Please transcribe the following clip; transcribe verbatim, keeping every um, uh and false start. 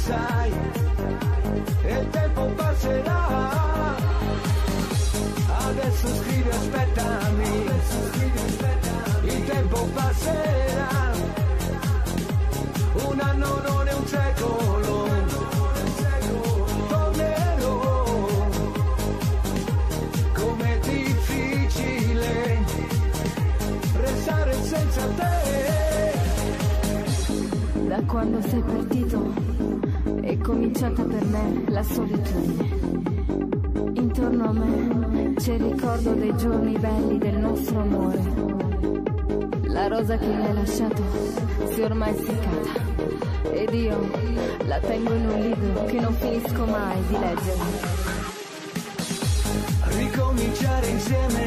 sai, e il tempo passerà. Adesso scrivi aspettami, il tempo passerà. Un anno non è un secolo, tornerò. Com'è difficile restare senza te. Da quando sei partito è cominciata per me la solitudine. Intorno a me c'è il ricordo dei giorni belli del nostro amore. La rosa che mi hai lasciato si è ormai seccata ed io la tengo in un libro che non finisco mai di leggere. Ricominciare insieme